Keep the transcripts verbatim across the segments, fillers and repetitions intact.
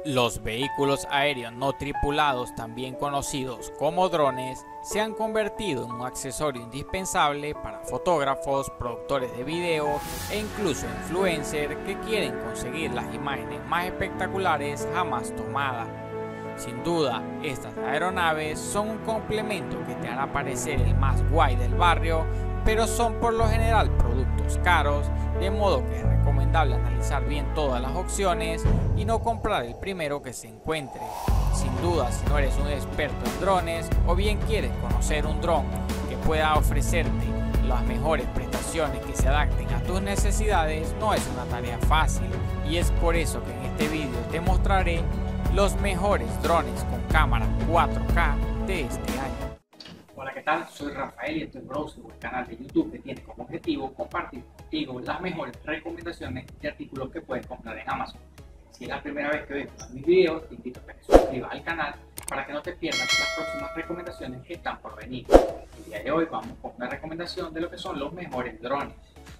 Los vehículos aéreos no tripulados, también conocidos como drones, se han convertido en un accesorio indispensable para fotógrafos, productores de video e incluso influencers que quieren conseguir las imágenes más espectaculares jamás tomadas. Sin duda, estas aeronaves son un complemento que te hará parecer el más guay del barrio, pero son por lo general productos caros, de modo que es recomendable analizar bien todas las opciones y no comprar el primero que se encuentre. Sin duda, si no eres un experto en drones o bien quieres conocer un dron que pueda ofrecerte las mejores prestaciones que se adapten a tus necesidades, no es una tarea fácil, y es por eso que en este vídeo te mostraré los mejores drones con cámara cuatro K de este año. Hola, ¿qué tal? Soy Rafael y estoy en Browser, un canal de YouTube que tiene como objetivo compartir contigo las mejores recomendaciones de artículos que puedes comprar en Amazon. Si es la primera vez que ves mis videos, te invito a que te suscribas al canal para que no te pierdas las próximas recomendaciones que están por venir. El día de hoy vamos con una recomendación de lo que son los mejores drones.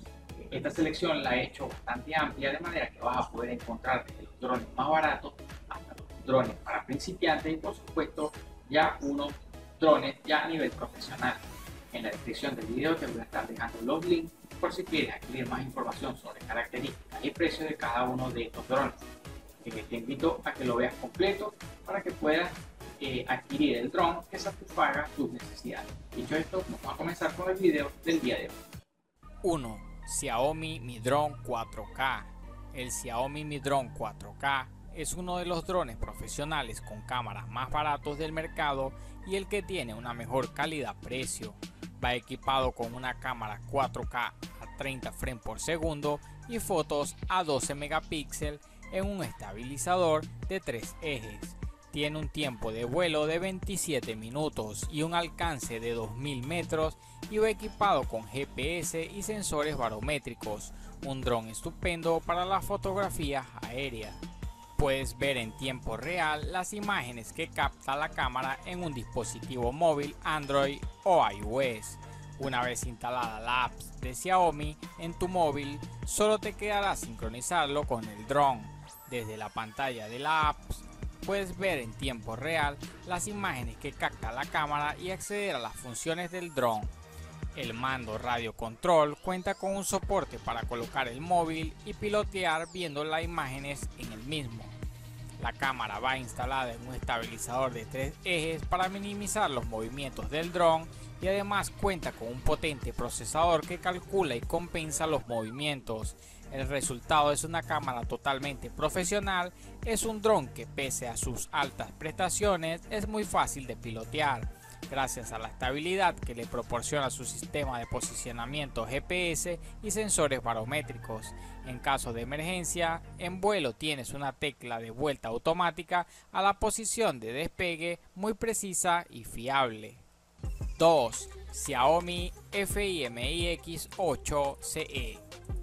Esta selección la he hecho bastante amplia, de manera que vas a poder encontrar desde los drones más baratos hasta los drones para principiantes y, por supuesto, ya unos drones ya a nivel profesional. En la descripción del video te voy a estar dejando los links por si quieres adquirir más información sobre características y precios de cada uno de estos drones. Eh, te invito a que lo veas completo para que puedas eh, adquirir el dron que satisfaga tus necesidades. Dicho esto, vamos a comenzar con el video del día de hoy. uno. Xiaomi Mi Drone cuatro K. El Xiaomi Mi Drone cuatro K es uno de los drones profesionales con cámaras más baratos del mercado y el que tiene una mejor calidad-precio. Va equipado con una cámara cuatro K a treinta frames por segundo y fotos a doce megapíxeles en un estabilizador de tres ejes. Tiene un tiempo de vuelo de veintisiete minutos y un alcance de dos mil metros, y va equipado con G P S y sensores barométricos. Un dron estupendo para las fotografías aéreas. Puedes ver en tiempo real las imágenes que capta la cámara en un dispositivo móvil Android o iOS. Una vez instalada la app de Xiaomi en tu móvil, solo te quedará sincronizarlo con el dron. Desde la pantalla de la app puedes ver en tiempo real las imágenes que capta la cámara y acceder a las funciones del dron. El mando radio control cuenta con un soporte para colocar el móvil y pilotear viendo las imágenes en el mismo. La cámara va instalada en un estabilizador de tres ejes para minimizar los movimientos del dron, y además cuenta con un potente procesador que calcula y compensa los movimientos. El resultado es una cámara totalmente profesional. Es un dron que, pese a sus altas prestaciones, es muy fácil de pilotear, gracias a la estabilidad que le proporciona su sistema de posicionamiento G P S y sensores barométricos. En caso de emergencia, en vuelo tienes una tecla de vuelta automática a la posición de despegue muy precisa y fiable. dos. Xiaomi F I M I X ocho C E.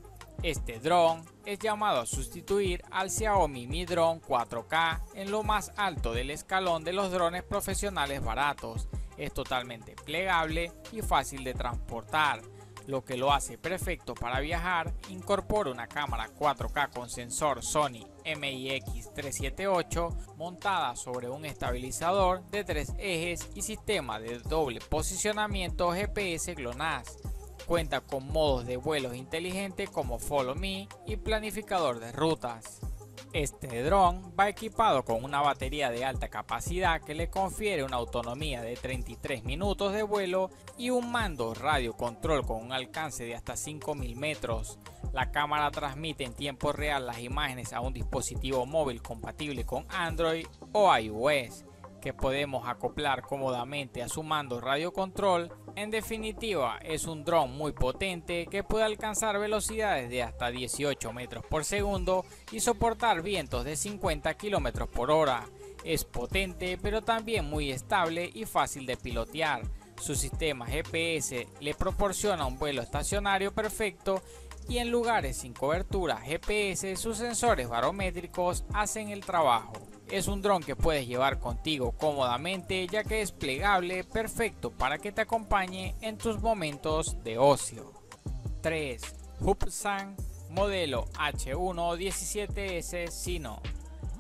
Este dron es llamado a sustituir al Xiaomi Mi Drone cuatro K en lo más alto del escalón de los drones profesionales baratos. Es totalmente plegable y fácil de transportar, lo que lo hace perfecto para viajar. Incorpora una cámara cuatro K con sensor Sony M I X trescientos setenta y ocho montada sobre un estabilizador de tres ejes y sistema de doble posicionamiento G P S GLONASS. Cuenta con modos de vuelos inteligentes como Follow Me y planificador de rutas. Este dron va equipado con una batería de alta capacidad que le confiere una autonomía de treinta y tres minutos de vuelo y un mando radio control con un alcance de hasta cinco mil metros. La cámara transmite en tiempo real las imágenes a un dispositivo móvil compatible con Android o iOS, que podemos acoplar cómodamente a su mando radio control. En definitiva, es un dron muy potente que puede alcanzar velocidades de hasta dieciocho metros por segundo y soportar vientos de cincuenta kilómetros por hora. Es potente, pero también muy estable y fácil de pilotear. Su sistema G P S le proporciona un vuelo estacionario perfecto, y en lugares sin cobertura G P S sus sensores barométricos hacen el trabajo. Es un dron que puedes llevar contigo cómodamente, ya que es plegable, perfecto para que te acompañe en tus momentos de ocio. tres. Hubsan modelo H uno diecisiete S Sino.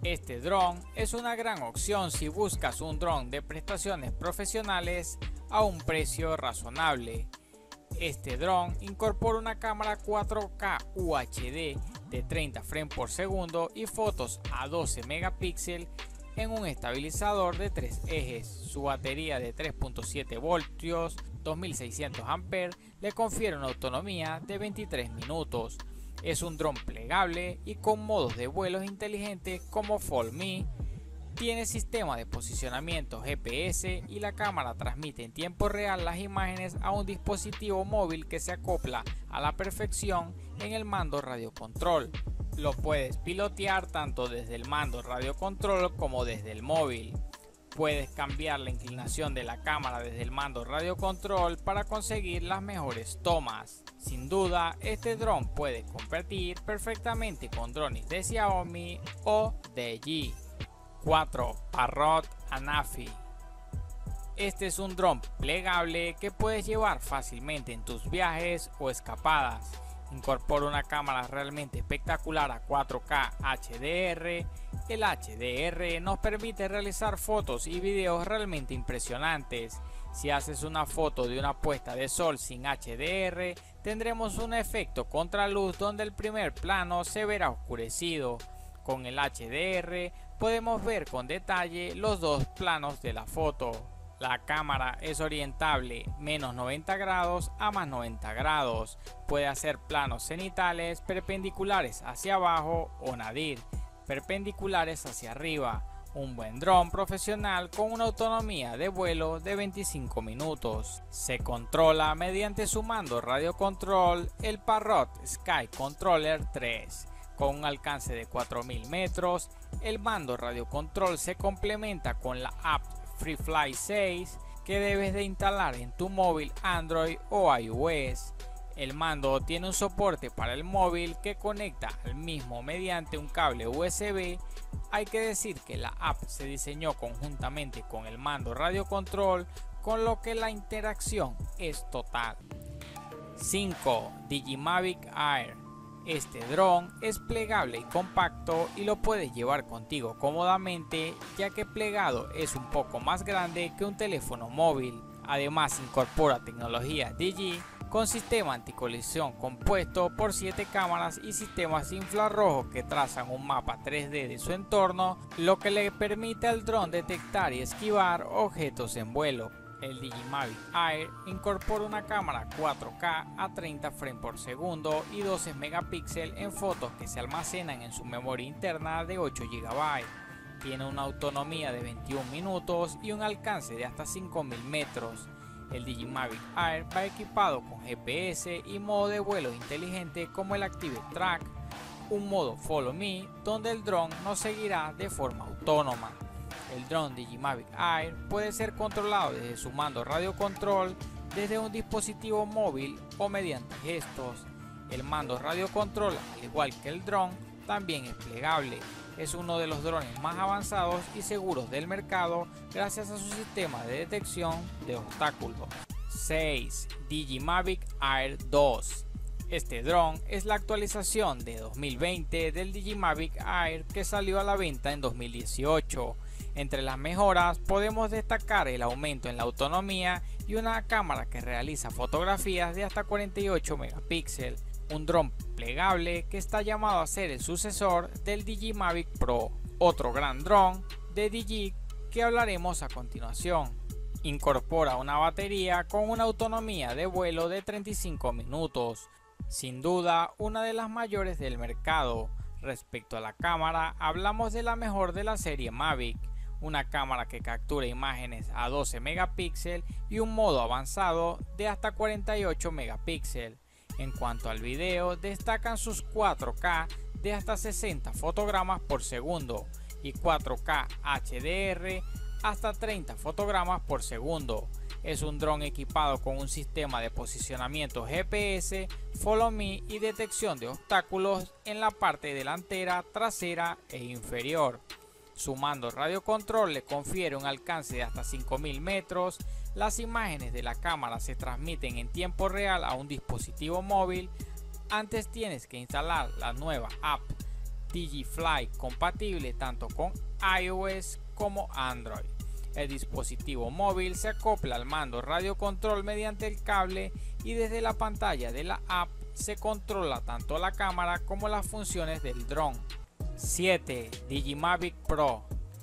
Este dron es una gran opción si buscas un dron de prestaciones profesionales a un precio razonable. Este dron incorpora una cámara cuatro K U H D de treinta frames por segundo y fotos a doce megapíxeles en un estabilizador de tres ejes. Su batería de tres punto siete voltios, dos mil seiscientos amperios, le confiere una autonomía de veintitrés minutos. Es un dron plegable y con modos de vuelos inteligentes como Follow Me. Tiene sistema de posicionamiento G P S y la cámara transmite en tiempo real las imágenes a un dispositivo móvil que se acopla a la perfección en el mando radiocontrol. Lo puedes pilotear tanto desde el mando radiocontrol como desde el móvil. Puedes cambiar la inclinación de la cámara desde el mando radiocontrol para conseguir las mejores tomas. Sin duda, este dron puede competir perfectamente con drones de Xiaomi o D J I. cuatro. Parrot Anafi. Este es un dron plegable que puedes llevar fácilmente en tus viajes o escapadas. Incorpora una cámara realmente espectacular a cuatro K H D R. El H D R nos permite realizar fotos y videos realmente impresionantes. Si haces una foto de una puesta de sol sin H D R, tendremos un efecto contraluz donde el primer plano se verá oscurecido. Con el H D R podemos ver con detalle los dos planos de la foto. La cámara es orientable menos noventa grados a más noventa grados. Puede hacer planos cenitales perpendiculares hacia abajo o nadir, perpendiculares hacia arriba. Un buen dron profesional con una autonomía de vuelo de veinticinco minutos. Se controla mediante su mando radiocontrol, el Parrot Sky Controller tres. Con un alcance de cuatro mil metros, el mando radiocontrol se complementa con la app FreeFly seis que debes de instalar en tu móvil Android o iOS. El mando tiene un soporte para el móvil que conecta al mismo mediante un cable U S B. Hay que decir que la app se diseñó conjuntamente con el mando radiocontrol, con lo que la interacción es total. cinco. Digimavic Air. Este dron es plegable y compacto y lo puedes llevar contigo cómodamente, ya que plegado es un poco más grande que un teléfono móvil. Además incorpora tecnología D J I con sistema anticolisión compuesto por siete cámaras y sistemas infrarrojos que trazan un mapa tres D de su entorno, lo que le permite al dron detectar y esquivar objetos en vuelo. El Digimavic Air incorpora una cámara cuatro K a treinta frames por segundo y doce megapíxeles en fotos que se almacenan en su memoria interna de ocho gigabytes. Tiene una autonomía de veintiún minutos y un alcance de hasta cinco mil metros. El Digimavic Air va equipado con G P S y modo de vuelo inteligente como el Active Track, un modo Follow Me donde el dron nos seguirá de forma autónoma. El dron Digimavic Air puede ser controlado desde su mando radiocontrol, desde un dispositivo móvil o mediante gestos. El mando radiocontrol, al igual que el dron, también es plegable. Es uno de los drones más avanzados y seguros del mercado gracias a su sistema de detección de obstáculos. seis. Digimavic Air dos. Este dron es la actualización de dos mil veinte del Digimavic Air que salió a la venta en dos mil dieciocho. Entre las mejoras podemos destacar el aumento en la autonomía y una cámara que realiza fotografías de hasta cuarenta y ocho megapíxeles. Un dron plegable que está llamado a ser el sucesor del Digimavic Pro, otro gran dron de D J I que hablaremos a continuación. Incorpora una batería con una autonomía de vuelo de treinta y cinco minutos, sin duda una de las mayores del mercado. Respecto a la cámara, hablamos de la mejor de la serie Mavic, una cámara que captura imágenes a doce megapíxeles y un modo avanzado de hasta cuarenta y ocho megapíxeles. En cuanto al video, destacan sus cuatro K de hasta sesenta fotogramas por segundo y cuatro K H D R hasta treinta fotogramas por segundo. Es un dron equipado con un sistema de posicionamiento G P S, Follow Me y detección de obstáculos en la parte delantera, trasera e inferior. Su mando radiocontrol le confiere un alcance de hasta cinco mil metros. Las imágenes de la cámara se transmiten en tiempo real a un dispositivo móvil. Antes tienes que instalar la nueva app DJI compatible tanto con iOS como Android. El dispositivo móvil se acopla al mando radio control mediante el cable y desde la pantalla de la app se controla tanto la cámara como las funciones del dron. siete. Digimavic Pro.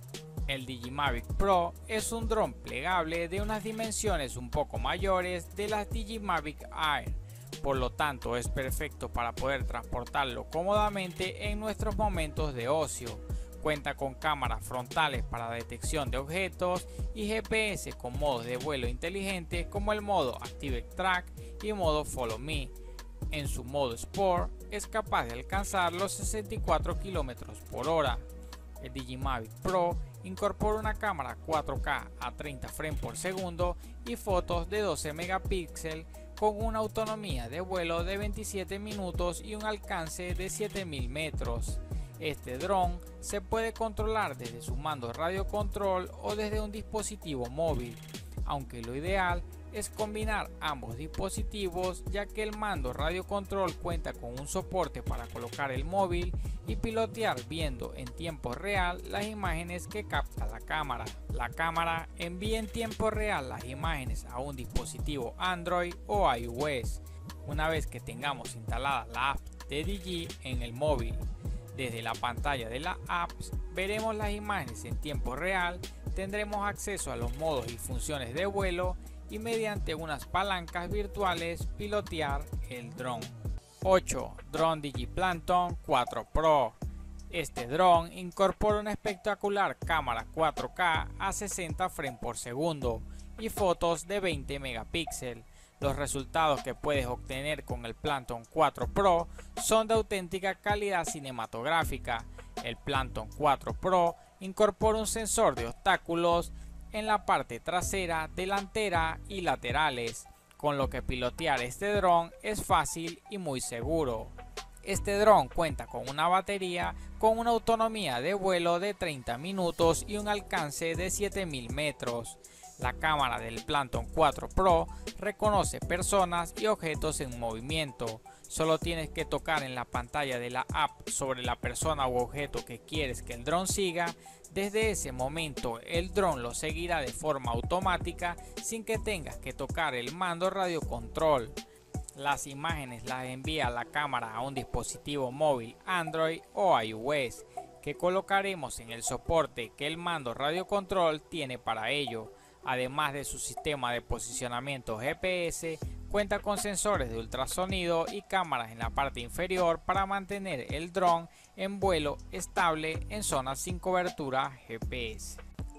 El Digimavic Pro es un dron plegable de unas dimensiones un poco mayores de las Digimavic Air, por lo tanto es perfecto para poder transportarlo cómodamente en nuestros momentos de ocio. Cuenta con cámaras frontales para detección de objetos y G P S con modos de vuelo inteligente como el modo Active Track y modo Follow Me. En su modo Sport es capaz de alcanzar los sesenta y cuatro kilómetros por hora. El Digimavic Pro incorpora una cámara cuatro K a treinta frames por segundo y fotos de doce megapíxeles con una autonomía de vuelo de veintisiete minutos y un alcance de siete mil metros. Este dron se puede controlar desde su mando radio control o desde un dispositivo móvil, aunque lo ideal es combinar ambos dispositivos, ya que el mando radio control cuenta con un soporte para colocar el móvil y pilotear viendo en tiempo real las imágenes que capta la cámara. La cámara envía en tiempo real las imágenes a un dispositivo Android o iOS una vez que tengamos instalada la app de D J I en el móvil. Desde la pantalla de la app veremos las imágenes en tiempo real, tendremos acceso a los modos y funciones de vuelo y mediante unas palancas virtuales pilotear el dron. ocho. Drone DigiPlanton cuatro Pro. Este dron incorpora una espectacular cámara cuatro K a sesenta frames por segundo y fotos de veinte megapíxeles. Los resultados que puedes obtener con el Planton cuatro Pro son de auténtica calidad cinematográfica. El Planton cuatro Pro incorpora un sensor de obstáculos en la parte trasera, delantera y laterales, con lo que pilotear este dron es fácil y muy seguro. Este dron cuenta con una batería con una autonomía de vuelo de treinta minutos y un alcance de siete mil metros. La cámara del Planton cuatro Pro reconoce personas y objetos en movimiento. Solo tienes que tocar en la pantalla de la app sobre la persona u objeto que quieres que el dron siga. Desde ese momento el dron lo seguirá de forma automática sin que tengas que tocar el mando radio control. Las imágenes las envía la cámara a un dispositivo móvil Android o iOS que colocaremos en el soporte que el mando radio control tiene para ello. Además de su sistema de posicionamiento G P S, cuenta con sensores de ultrasonido y cámaras en la parte inferior para mantener el dron en vuelo estable en zonas sin cobertura G P S.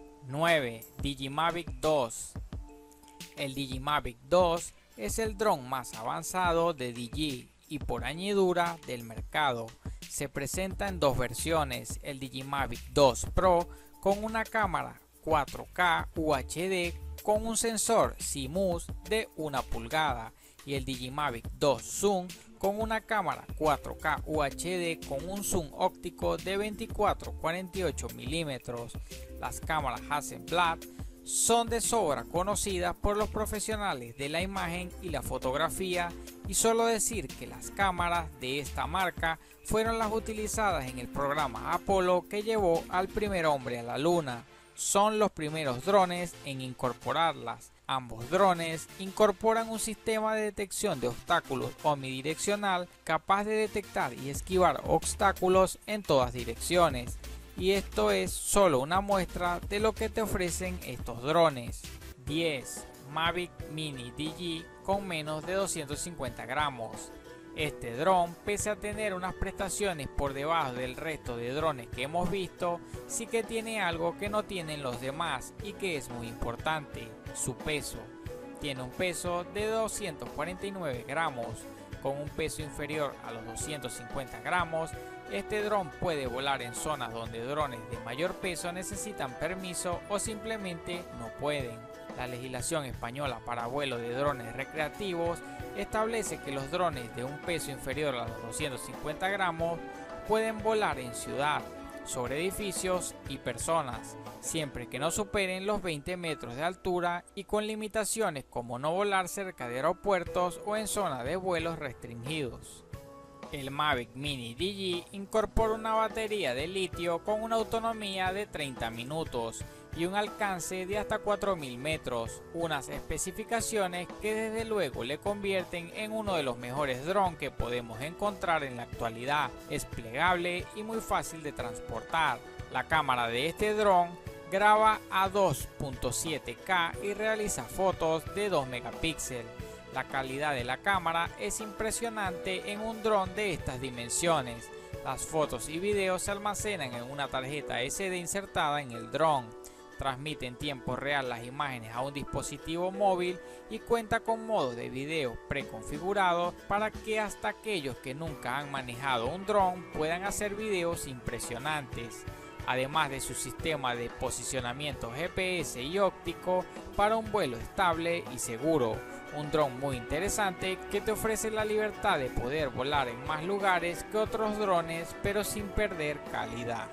nueve. Digimavic dos. El Digimavic dos es el dron más avanzado de D J I y por añadidura del mercado. Se presenta en dos versiones, el Digimavic dos Pro con una cámara cuatro K U H D con un sensor C M O S de una pulgada y el Digimavic dos Zoom con una cámara cuatro K U H D con un zoom óptico de veinticuatro a cuarenta y ocho milímetros. Las cámaras Hasselblad son de sobra conocidas por los profesionales de la imagen y la fotografía, y solo decir que las cámaras de esta marca fueron las utilizadas en el programa Apolo que llevó al primer hombre a la luna. Son los primeros drones en incorporarlas. Ambos drones incorporan un sistema de detección de obstáculos omnidireccional capaz de detectar y esquivar obstáculos en todas direcciones. Y esto es solo una muestra de lo que te ofrecen estos drones. diez. Mavic Mini D J I con menos de doscientos cincuenta gramos. Este dron, pese a tener unas prestaciones por debajo del resto de drones que hemos visto, sí que tiene algo que no tienen los demás y que es muy importante: su peso. Tiene un peso de doscientos cuarenta y nueve gramos. Con un peso inferior a los doscientos cincuenta gramos, este dron puede volar en zonas donde drones de mayor peso necesitan permiso o simplemente no pueden. La legislación española para vuelo de drones recreativos establece que los drones de un peso inferior a los doscientos cincuenta gramos pueden volar en ciudad, sobre edificios y personas, siempre que no superen los veinte metros de altura y con limitaciones como no volar cerca de aeropuertos o en zonas de vuelos restringidos. El Mavic Mini D J incorpora una batería de litio con una autonomía de treinta minutos y un alcance de hasta cuatro mil metros, unas especificaciones que desde luego le convierten en uno de los mejores drones que podemos encontrar en la actualidad. Es plegable y muy fácil de transportar. La cámara de este dron graba a dos punto siete K y realiza fotos de dos megapíxeles. La calidad de la cámara es impresionante en un dron de estas dimensiones. Las fotos y videos se almacenan en una tarjeta ese de insertada en el dron. Transmite en tiempo real las imágenes a un dispositivo móvil y cuenta con modo de video preconfigurado para que hasta aquellos que nunca han manejado un dron puedan hacer videos impresionantes. Además de su sistema de posicionamiento G P S y óptico para un vuelo estable y seguro. Un dron muy interesante que te ofrece la libertad de poder volar en más lugares que otros drones, pero sin perder calidad.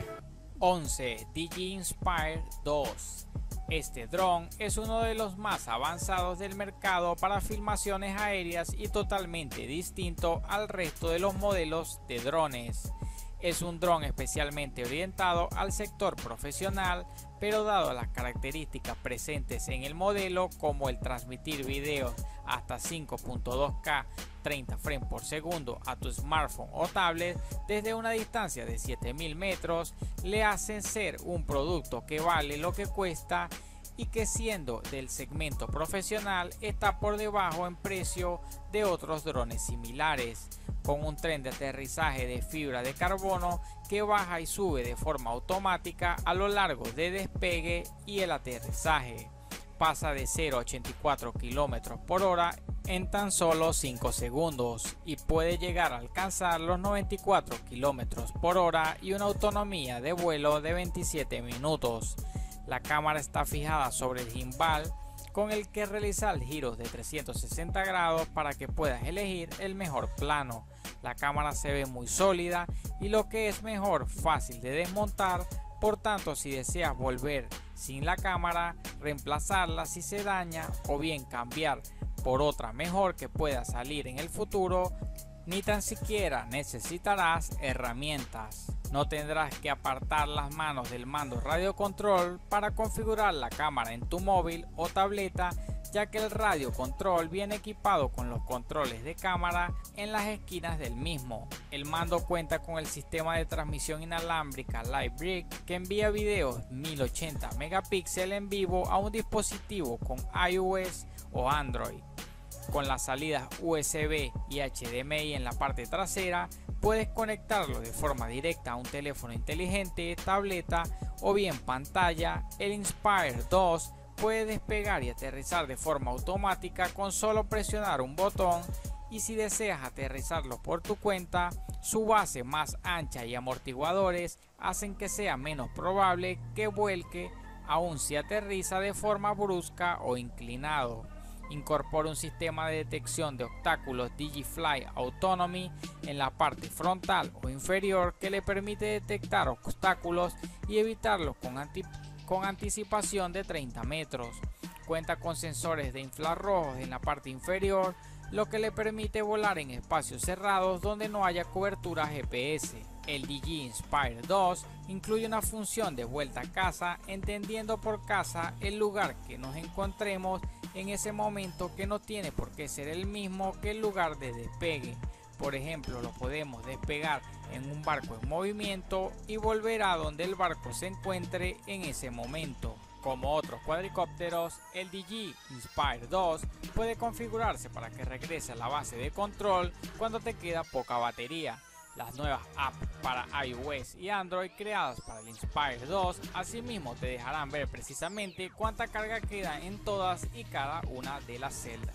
once D J I Inspire dos. Este dron es uno de los más avanzados del mercado para filmaciones aéreas y totalmente distinto al resto de los modelos de drones. Es un dron especialmente orientado al sector profesional, pero dado las características presentes en el modelo como el transmitir videos hasta cinco punto dos K treinta frames por segundo a tu smartphone o tablet desde una distancia de siete mil metros, le hacen ser un producto que vale lo que cuesta y que siendo del segmento profesional está por debajo en precio de otros drones similares. Con un tren de aterrizaje de fibra de carbono que baja y sube de forma automática a lo largo de despegue y el aterrizaje. Pasa de cero a ochenta y cuatro kilómetros por hora en tan solo cinco segundos y puede llegar a alcanzar los noventa y cuatro kilómetros por hora y una autonomía de vuelo de veintisiete minutos. La cámara está fijada sobre el gimbal con el que realizar giros de trescientos sesenta grados para que puedas elegir el mejor plano. La cámara se ve muy sólida y lo que es mejor, fácil de desmontar. Por tanto, si deseas volver sin la cámara, reemplazarla si se daña o bien cambiar por otra mejor que pueda salir en el futuro, ni tan siquiera necesitarás herramientas. No tendrás que apartar las manos del mando radio control para configurar la cámara en tu móvil o tableta, ya que el radio control viene equipado con los controles de cámara en las esquinas del mismo. El mando cuenta con el sistema de transmisión inalámbrica LiveBrick que envía videos mil ochenta megapíxeles en vivo a un dispositivo con iOS o Android. Con las salidas U S B y H D M I en la parte trasera, puedes conectarlo de forma directa a un teléfono inteligente, tableta o bien pantalla. El Inspire dos puede despegar y aterrizar de forma automática con solo presionar un botón, y si deseas aterrizarlo por tu cuenta, su base más ancha y amortiguadores hacen que sea menos probable que vuelque, aun si aterriza de forma brusca o inclinado. Incorpora un sistema de detección de obstáculos DigiFly Autonomy en la parte frontal o inferior que le permite detectar obstáculos y evitarlos con, anti con anticipación de treinta metros. Cuenta con sensores de infrarrojos en la parte inferior, lo que le permite volar en espacios cerrados donde no haya cobertura G P S. El D J I Inspire dos incluye una función de vuelta a casa, entendiendo por casa el lugar que nos encontremos en ese momento, que no tiene por qué ser el mismo que el lugar de despegue. Por ejemplo, lo podemos despegar en un barco en movimiento y volver a donde el barco se encuentre en ese momento. Como otros cuadricópteros, el D J I Inspire dos puede configurarse para que regrese a la base de control cuando te queda poca batería. Las nuevas apps para iOS y Android creadas para el Inspire dos asimismo te dejarán ver precisamente cuánta carga queda en todas y cada una de las celdas.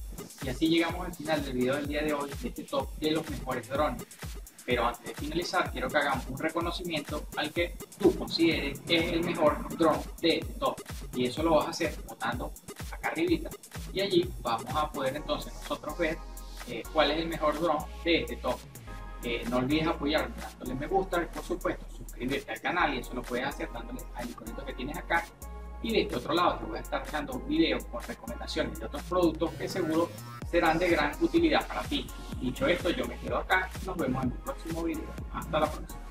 Y así llegamos al final del video del día de hoy de este top de los mejores drones. Pero antes de finalizar, quiero que hagamos un reconocimiento al que tú consideres es el mejor drone de este top. Y eso lo vas a hacer votando acá arribita. Y allí vamos a poder entonces nosotros ver eh, cuál es el mejor drone de este top. Eh, no olvides apoyarme dándole me gusta y por supuesto suscribirte al canal, y eso lo puedes hacer dándole al iconito que tienes acá y de este otro lado te voy a estar dejando videos con recomendaciones de otros productos que seguro serán de gran utilidad para ti. Dicho esto, yo me quedo acá, nos vemos en el próximo video. Hasta la próxima.